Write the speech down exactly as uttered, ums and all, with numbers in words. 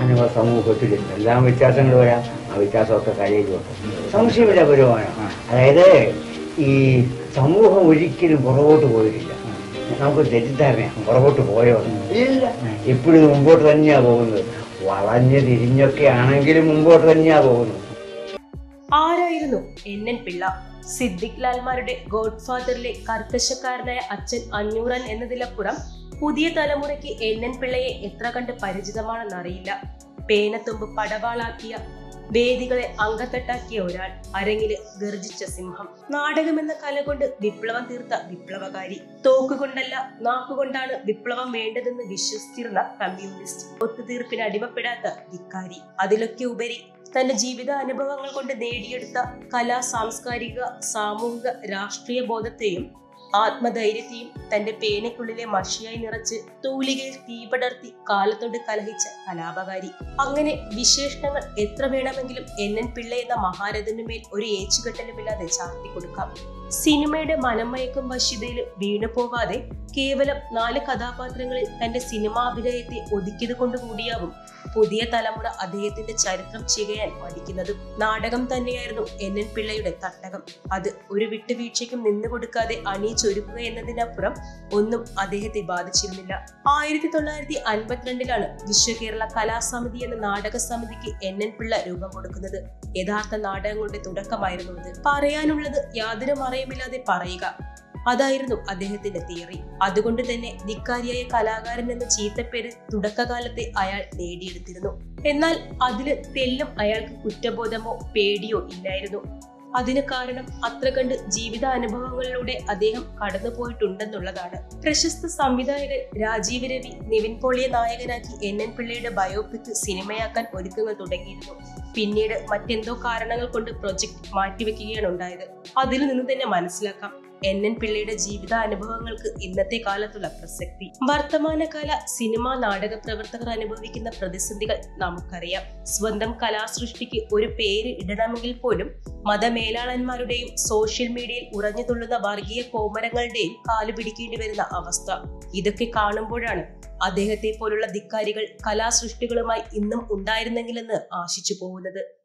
മാനവ സമൂഹത്തിൽ എല്ലാം വ്യത്യാസങ്ങൾ വരാം. ആ വ്യത്യാസമൊക്കെ കലയിലോട്ട് സംശയമില്ല വരുമാനം. അതായത് ഈ സമൂഹം ഒരിക്കലും പുറകോട്ട് പോയിട്ടില്ല. നമുക്ക് തെറ്റിദ്ധാരണയാണ് പുറകോട്ട് പോയോ ഇല്ല, എപ്പോഴും മുമ്പോട്ട് തന്നെയാ പോകുന്നത്. വളഞ്ഞ് തിരിഞ്ഞൊക്കെ ആണെങ്കിലും മുമ്പോട്ട് തന്നെയാ പോകുന്നത്. ആരായിരുന്നു എൻ എൻ പിള്ള? സിദ്ദിഖ് ലാൽമാരുടെ ഗോഡ് ഫാദറിലെ കർക്കശക്കാരനായ അച്ഛൻ അഞ്ഞൂറൻ എന്നതിലപ്പുറം പുതിയ തലമുറയ്ക്ക് എൻ എൻ പിള്ളയെ എത്ര കണ്ട് പരിചിതമാണെന്നറിയില്ല. പേനത്തുമ്പ് പടവാളാക്കിയ, വേദികളെ അങ്കത്തട്ടാക്കിയ ഒരാൾ, അരങ്ങില് ഗർജിച്ച സിംഹം. നാടകമെന്ന കല കൊണ്ട് വിപ്ലവം തീർത്ത വിപ്ലവകാരി. തോക്കുകൊണ്ടല്ല നാക്കുകൊണ്ടാണ് വിപ്ലവം വേണ്ടതെന്ന് വിശ്വസിച്ചിരുന്ന കമ്മ്യൂണിസ്റ്റ്. ഒത്തുതീർപ്പിന് അടിമപ്പെടാത്ത ധിക്കാരി. അതിലൊക്കെ ഉപരി തന്റെ ജീവിത അനുഭവങ്ങൾ കൊണ്ട് നേടിയെടുത്ത കലാ, സാംസ്കാരിക, സാമൂഹിക, രാഷ്ട്രീയ ബോധത്തെയും ആത്മധൈര്യത്തെയും തന്റെ പേനയ്ക്കുള്ളിലെ മഷിയായി നിറച്ച് തൂലികയിൽ തീപടർത്തി കാലത്തോട് കലഹിച്ച കലാപകാരി. അങ്ങനെ വിശേഷണങ്ങൾ എത്ര വേണമെങ്കിലും എൻ എൻ പിള്ള എന്ന മഹാരഥനുമേൽ ഒരു ഏച്ചുകെട്ടലുമില്ലാതെ ചാർത്തി കൊടുക്കാം. സിനിമയുടെ മനംമയക്കും വശ്യതയിൽ വീണുപോവാതെ കേവലം നാല് കഥാപാത്രങ്ങളിൽ തന്റെ സിനിമാഭിനയത്തെ ഒതുക്കിയത് കൊണ്ടുകൂടിയാവും പുതിയ തലമുറ അദ്ദേഹത്തിന്റെ ചരിത്രം ചികയാൻ മടിക്കുന്നതും. നാടകം തന്നെയായിരുന്നു എൻ എൻ പിള്ളയുടെ തട്ടകം. അത് ഒരു വിട്ടുവീഴ്ചയ്ക്കും നിന്നുകൊടുക്കാതെ അണിയിച്ചൊരുക്കുക എന്നതിനപ്പുറം ഒന്നും അദ്ദേഹത്തെ ബാധിച്ചിരുന്നില്ല. ആയിരത്തി തൊള്ളായിരത്തി അൻപത്തിരണ്ടിലാണ് വിശ്വകേരള കലാസമിതി എന്ന നാടക സമിതിക്ക് എൻ എൻ പിള്ള രൂപം കൊടുക്കുന്നത്. യഥാർത്ഥ നാടകങ്ങളുടെ തുടക്കമായിരുന്നു ഇത്. പറയാനുള്ളത് യാതൊരു മറയുമില്ലാതെ പറയുക, അതായിരുന്നു അദ്ദേഹത്തിന്റെ തിയറി. അതുകൊണ്ട് തന്നെ ധിക്കാരിയായ കലാകാരൻ എന്ന ചീത്തപ്പേര് തുടക്കകാലത്തെ അയാൾ നേടിയെടുത്തിരുന്നു. എന്നാൽ അതില് തെല്ലും അയാൾക്ക് കുറ്റബോധമോ പേടിയോ ഇല്ലായിരുന്നു. അതിന് കാരണം അത്ര കണ്ട് ജീവിതാനുഭവങ്ങളിലൂടെ അദ്ദേഹം കടന്നുപോയിട്ടുണ്ടെന്നുള്ളതാണ്. പ്രശസ്ത സംവിധായകൻ രാജീവ് രവി നിവിൻ പോളിയെ നായകനാക്കി എൻ എൻ പിള്ളയുടെ ബയോപിക് സിനിമയാക്കാൻ ഒരുക്കങ്ങൾ തുടങ്ങിയിരുന്നു. പിന്നീട് മറ്റെന്തോ കാരണങ്ങൾ കൊണ്ട് പ്രൊജക്ട് മാറ്റിവെക്കുകയാണ് ഉണ്ടായത്. അതിൽ നിന്ന് തന്നെ മനസ്സിലാക്കാം എൻ എൻ പിള്ളയുടെ ജീവിതാനുഭവങ്ങൾക്ക് ഇന്നത്തെ കാലത്തുള്ള പ്രസക്തി. വർത്തമാനകാല സിനിമാ നാടക പ്രവർത്തകർ അനുഭവിക്കുന്ന പ്രതിസന്ധികൾ നമുക്കറിയാം. സ്വന്തം കലാസൃഷ്ടിക്ക് ഒരു പേര് ഇടണമെങ്കിൽ പോലും മതമേലാളന്മാരുടെയും സോഷ്യൽ മീഡിയയിൽ ഉറഞ്ഞു തുള്ളുന്ന വർഗീയ കോമരങ്ങളുടെയും കാലു പിടിക്കേണ്ടി വരുന്ന അവസ്ഥ. ഇതൊക്കെ കാണുമ്പോഴാണ് അദ്ദേഹത്തെ പോലുള്ള ധിക്കാരികൾ കലാസൃഷ്ടികളുമായി ഇന്നും ഉണ്ടായിരുന്നെങ്കിലെന്ന് ആശിച്ചു പോകുന്നത്.